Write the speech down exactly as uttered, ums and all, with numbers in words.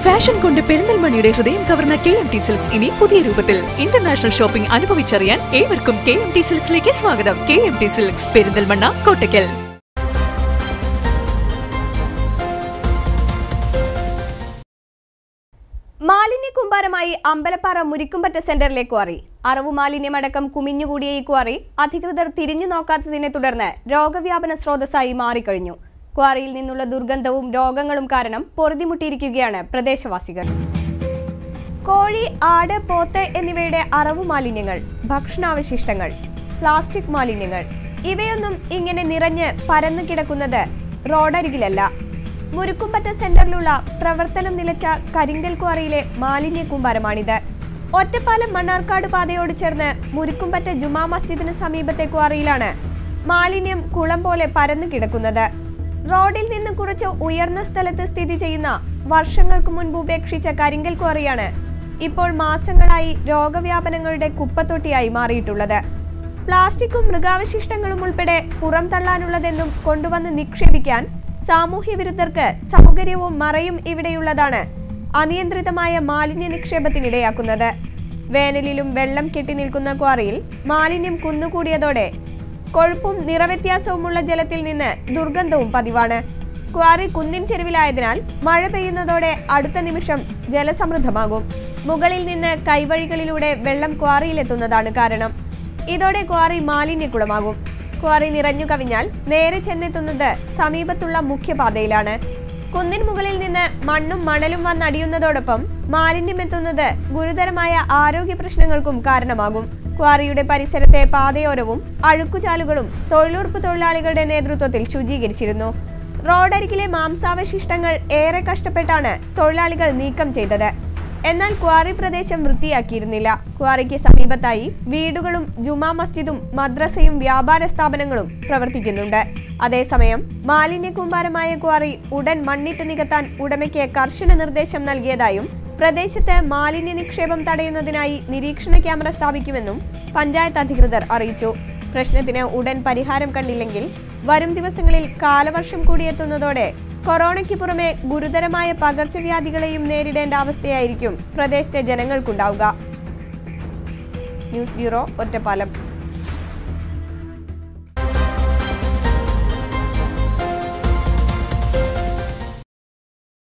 Fashion കൊണ്ട് പെരിന്തൽമണ്ണയുടെ ഹൃദയം കവർന്ന കെ എം ടി സിൽക്സ് ഇനി പുതിയ രൂപത്തിൽ. ഇന്റർനാഷണൽ ഷോപ്പിംഗ് അനുഭവിച്ചറിയാൻ ഏവർക്കും കെ എം ടി സിൽക്സിലേക്ക് സ്വാഗതം. K M T silks, Perinthalmanna, Kottakkal. മാലിന്യ കൂമ്പാരമായി അമ്പലപ്പാറ മുരിക്കുംപറ്റ സെന്ററിലെ ക്വാറി. അറവു മാലിന്യമടക്കം കുമിഞ്ഞുകൂടിയ ഈ ക്വാറി അധികൃതർ തിരിഞ്ഞു നോക്കാത്തതിനെ തുടർന്ന് രോഗവ്യാപന സ്രോതസ്സായി മാറിക്കഴിഞ്ഞു. ക്വാറിയിൽ നിന്നുള്ള ദുർഗന്ധവും രോഗങ്ങളും കാരണം പൊറുതിമുട്ടിയിരിക്കുകയാണ് പ്രദേശവാസികൾ. കോഴി, ആട്, പോത്ത് എന്നിവയുടെ അറവു മാലിന്യങ്ങൾ, ഭക്ഷണാവശിഷ്ടങ്ങൾ, പ്ലാസ്റ്റിക് മാലിന്യങ്ങൾ ഇവയൊന്നും ഇങ്ങനെ നിറഞ്ഞ് പരന്നു കിടക്കുന്നത് റോഡരികിലല്ല. മുരിക്കുംപറ്റ സെന്ററിലുള്ള പ്രവർത്തനം നിലച്ച കരിങ്കൽ ക്വാറിയിലെ മാലിന്യ കൂമ്പാരമാണിത്. ഒറ്റപ്പാലം മണ്ണാർക്കാട് പാതയോട് ചേർന്ന് മുരിക്കുംപറ്റ ജുമാ മസ്ജിദിന് സമീപത്തെ ക്വാറിയിലാണ് മാലിന്യം കുളം പോലെ പരന്നു കിടക്കുന്നത്. റോഡിൽ നിന്ന് കുറച്ച് ഉയർന്ന സ്ഥലത്ത് സ്ഥിതി ചെയ്യുന്ന വർഷങ്ങൾക്ക് മുൻപ് ഉപേക്ഷിച്ച കരിങ്കൽ ക്വാറിയാണ് ഇപ്പോൾ മാസങ്ങളായി രോഗവ്യാപനങ്ങളുടെ കുപ്പത്തൊട്ടിയായി മാറിയിട്ടുള്ളത്. പ്ലാസ്റ്റിക്കും മൃഗാവശിഷ്ടങ്ങളും ഉൾപ്പെടെ പുറം തള്ളാനുള്ളതെന്നും കൊണ്ടുവന്ന് നിക്ഷേപിക്കാൻ സാമൂഹ്യ വിരുദ്ധർക്ക് സൗകര്യവും മറയും ഇവിടെയുള്ളതാണ് അനിയന്ത്രിതമായ മാലിന്യ നിക്ഷേപത്തിനിടയാക്കുന്നത്. വേനലിലും വെള്ളം കെട്ടി നിൽക്കുന്ന ക്വാറിയിൽ മാലിന്യം കുന്നുകൂടിയതോടെ കൊഴുപ്പും നിറവ്യത്യാസവുമുള്ള ജലത്തിൽ നിന്ന് ദുർഗന്ധവും പതിവാണ്. ക്വാറി കുന്നിൻ ചെരുവിലായതിനാൽ മഴ പെയ്യുന്നതോടെ അടുത്ത നിമിഷം ജലസമൃദ്ധമാകും. മുകളിൽ നിന്ന് കൈവഴികളിലൂടെ വെള്ളം ക്വാറിയിലെത്തുന്നതാണ് കാരണം. ഇതോടെ ക്വാറി മാലിന്യക്കുളമാകും. ക്വാറി നിറഞ്ഞു കവിഞ്ഞാൽ നേരെ ചെന്നെത്തുന്നത് സമീപത്തുള്ള മുഖ്യപാതയിലാണ്. കുന്നിൻ മുകളിൽ നിന്ന് മണ്ണും മണലും വന്നടിയുന്നതോടൊപ്പം മാലിന്യം എത്തുന്നത് ഗുരുതരമായ ആരോഗ്യ പ്രശ്നങ്ങൾക്കും കാരണമാകും. ക്വാറിയുടെ പരിസരത്തെ പാതയോരവും അഴുക്കുചാലുകളും തൊഴിലുറപ്പ് തൊഴിലാളികളുടെ നേതൃത്വത്തിൽ ശുചീകരിച്ചിരുന്നു. റോഡരികിലെ മാംസാവശിഷ്ടങ്ങൾ ഏറെ കഷ്ടപ്പെട്ടാണ് തൊഴിലാളികൾ നീക്കം ചെയ്തത്. എന്നാൽ ക്വാറി പ്രദേശം വൃത്തിയാക്കിയിരുന്നില്ല. ക്വാറിക്ക് സമീപത്തായി വീടുകളും ജുമാ മസ്ജിദും മദ്രസയും വ്യാപാര സ്ഥാപനങ്ങളും പ്രവർത്തിക്കുന്നുണ്ട്. അതേസമയം മാലിന്യ കൂമ്പാരമായ ക്വാറി ഉടൻ മണ്ണിട്ട് നികത്താൻ ഉടമയ്ക്ക് കർശന നിർദ്ദേശം നൽകിയതായും പ്രദേശത്ത് മാലിന്യ നിക്ഷേപം തടയുന്നതിനായി നിരീക്ഷണ ക്യാമറ സ്ഥാപിക്കുമെന്നും പഞ്ചായത്ത് അധികൃതർ അറിയിച്ചു. പ്രശ്നത്തിന് ഉടൻ പരിഹാരം കണ്ടില്ലെങ്കിൽ വരും ദിവസങ്ങളിൽ കാലവർഷം കൂടിയെത്തുന്നതോടെ കൊറോണയ്ക്ക് പുറമെ ഗുരുതരമായ പകർച്ചവ്യാധികളെയും നേരിടേണ്ട അവസ്ഥയായിരിക്കും പ്രദേശത്തെ ജനങ്ങൾക്കുണ്ടാവുക. News bureau, Ottapalam.